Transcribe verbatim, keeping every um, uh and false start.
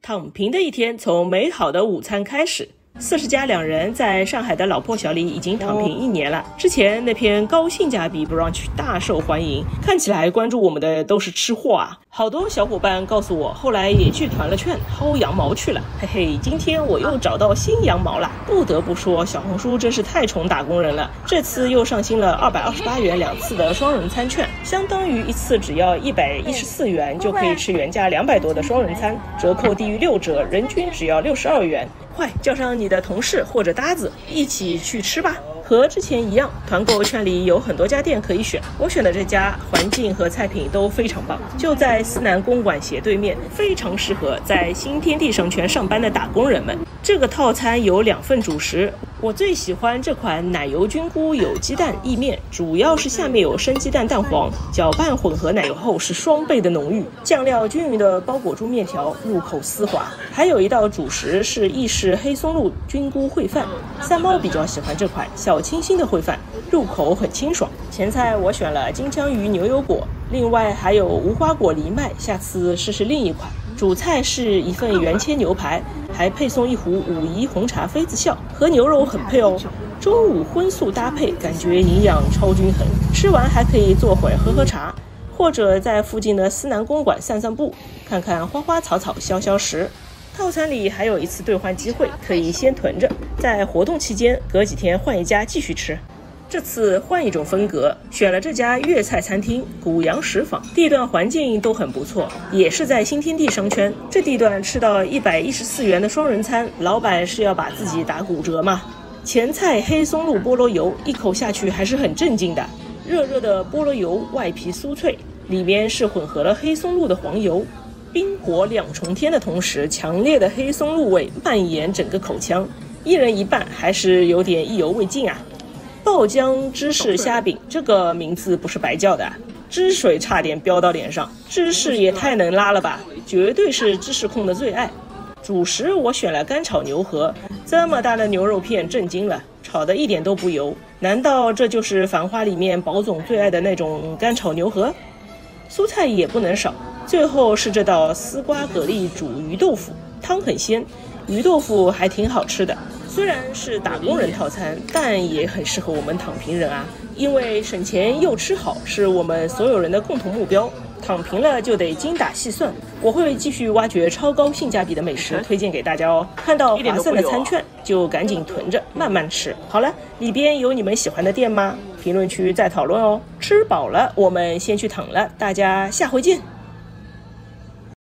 躺平的一天从美好的午餐开始。四十家两人在上海的老破小里已经躺平一年了。之前那篇高性价比 brunch 大受欢迎，看起来关注我们的都是吃货啊。好多小伙伴告诉我，后来也去团了券，薅羊毛去了。嘿嘿，今天我又找到新羊毛了。不得不说，小红书真是太宠打工人了。这次又上新了二百二十八元两次的双人餐券，相当于一次只要一百一十四元就可以吃原价两百多的双人餐，折扣低于六折，人均只要六十二元。快叫上你的同事或者搭子一起去吃吧。和之前一样，团购券里有很多家店可以选，我选的这家环境和菜品都非常棒，就在思南公馆斜对面，非常适合在新天地商圈上班的打工人们。这个套餐有两份主食，我最喜欢这款奶油菌菇有鸡蛋意面，主要是下面有生鸡蛋蛋黄，搅拌混合奶油后是双倍的浓郁，酱料均匀的包裹住面条，入口丝滑。还有一道主食是意式黑松露菌菇烩饭，三猫比较喜欢这款小清新的烩饭，入口很清爽。前菜我选了金枪鱼牛油果，另外还有无花果藜麦，下次试试另一款。主菜是一份原切牛排，还配送一壶武夷红茶妃子笑，和牛肉很配哦。中午荤素搭配，感觉营养超均衡。吃完还可以坐会喝喝茶，或者在附近的思南公馆散散步，看看花花草草消消食。套餐里还有一次兑换机会，可以先囤着，在活动期间隔几天换一家继续吃。这次换一种风格，选了这家粤菜餐厅古阳食坊，地段环境都很不错，也是在新天地商圈。这地段吃到一百一十四元的双人餐，老板是要把自己打骨折吗？前菜黑松露菠萝油，一口下去还是很镇静的。热热的菠萝油外皮酥脆，里面是混合了黑松露的黄油，冰火两重天的同时，强烈的黑松露味蔓延整个口腔，一人一半还是有点意犹未尽啊。爆浆芝士虾饼，这个名字不是白叫的，汁水差点飙到脸上，芝士也太能拉了吧，绝对是芝士控的最爱。主食我选了干炒牛河，这么大的牛肉片震惊了，炒的一点都不油，难道这就是《繁花》里面宝总最爱的那种干炒牛河？蔬菜也不能少，最后是这道丝瓜蛤蜊煮鱼豆腐，汤很鲜，鱼豆腐还挺好吃的。虽然是打工人套餐，但也很适合我们躺平人啊，因为省钱又吃好是我们所有人的共同目标。躺平了就得精打细算，我会继续挖掘超高性价比的美食推荐给大家哦。看到划算的餐券就赶紧囤着慢慢吃。好了，里边有你们喜欢的店吗？评论区再讨论哦。吃饱了，我们先去躺了，大家下回见。